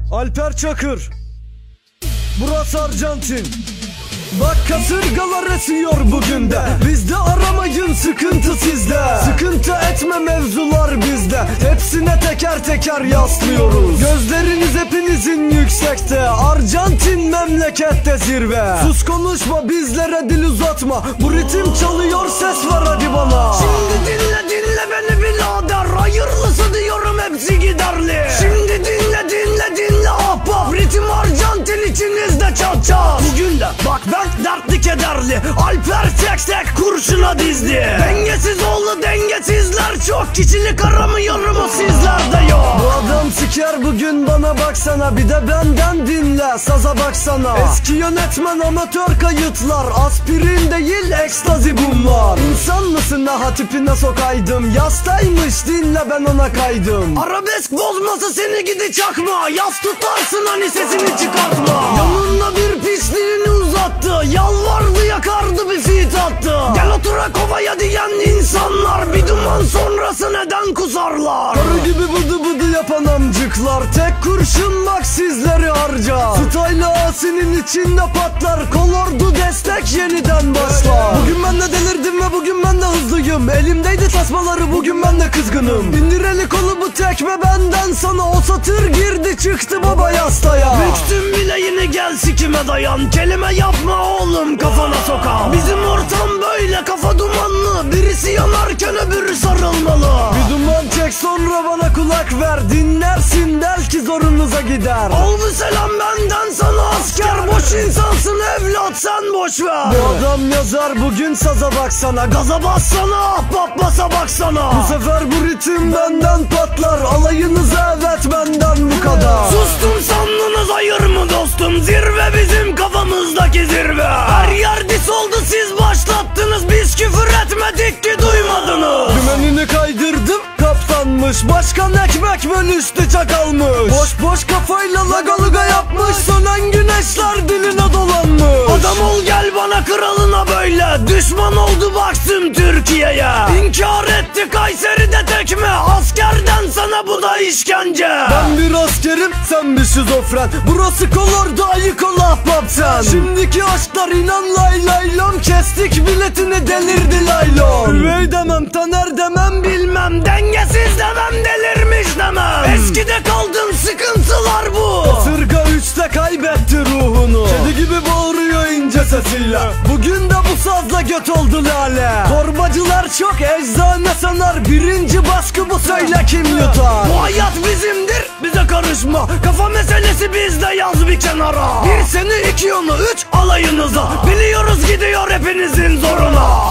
Alper Çakır. Burası Arjantin. Bak kasırgalar esiyor bugün de. Bizde aramayın, sıkıntı sizde. Sıkıntı etme, mevzular bizde. Hepsine teker teker yaslıyoruz. Gözleriniz hepinizin yüksekte. Arjantin memlekette zirve. Sus konuşma, bizlere dil uzatma. Bu ritim çalıyor, ses var hadi bana. Şimdi dinle beni birader. Hayırlısı diyorum, hepsi giderli. Şimdi dinle ahbap. Ritim Arjantin içinizde çat çat. Bugün de bak ben dertli kederli. Alper tek kurşuna dizdi. Dengesiz oğlu dengesizler çok. Kişilik aramıyorum, o sizlerde yok. Bu adam siker bugün, bana baksana. Bir de benden dinle, saza baksana. Eski yönetmen, amatör kayıtlar. Aspirin değil ekstazi bunlar. İnsan mısın ha, tipine sokaydım. Yastaymış, dinle ben ona kaydım. Arabesk bozması seni gidi çakma. Yas tutarsın hani sesini çıkartma. Yanında bir pisliğini uzattı. Yalvardı yakardı bir fit attı. Gel otura kovaya diyen insanlar bir duman sonrası neden kusarlar? Karı gibi bıdı bıdı yapan amcıklar. Tek kurşun bak sizleri harca. Style asinin içinde patlar. Kolordu destek yeniden başlar. Bugün ben de delirdim ve bugün ben de hızlıyım. Elimdeydi tasmaları, bugün ben de kızgınım. İndir eli kolu, bu tekme benden sana. O satır girdi çıktı baba yastaya. Büktüm bileğini, gel sikime dayan. Kelime yapma oğlum, kafana sokam. Bizim ortam böyle kafa dumanlı. Birisi yanarken öbürü sarılmalı. Bir duman çek sonra bana kulak ver. Dinlersin belki zorunuza gider. Al bu selam benden sana asker. Boş insansın evlat, sen boş ver. Bu adam yazar, bugün saza baksana. Gaza bassana ahbap, basa baksana. Bu sefer bu ritim benden patlar. Alayınıza evet benden bu kadar. Sustum sandınız, hayır mı dostum? Zirve bizim kafamızdaki zirve. Her yer dis oldu, siz başlattınız. Biz küfür etmedik ki duymadınız. Dümenini kaydırdım, kaptanmış. Başkan ekmek bölüştü, çakalmış. Boş kafayla lagaluga yapmış. Sönen güneşler diline dolanmış. Adam ol gel bana, kralına böyle. Düşman oldu baksın Türkiye'ye. İnkar etti Kayseri'de tekme. Askerden sana bu da işkence. Ben bir askerim, sen bir şizofren. Burası kolordu, ayık ol ahbap sen. Şimdiki aşklar inan lay laylon. Kestik biletini, delirdi laylon. Üvey demem, Taner demem, Bilmem dengesiz demem, delirmiş demem. Eskide kaldın, sıkıntılar bu. Kasırga 3'te kaybetti ruhunu. Kedi gibi bağırıyor ince sesiyle. Bugün de bu sazla göt oldu lale. Torbacılar çok eczane sanar. Birinci baskı bu, söyle kim yutar? Bu hayat bizimdir, bize karışma. Kafa meselesi bizde, yaz bir kenara. Bir seni iki onu üç alayınıza. Biliyoruz gidiyor hepinizin zoruna.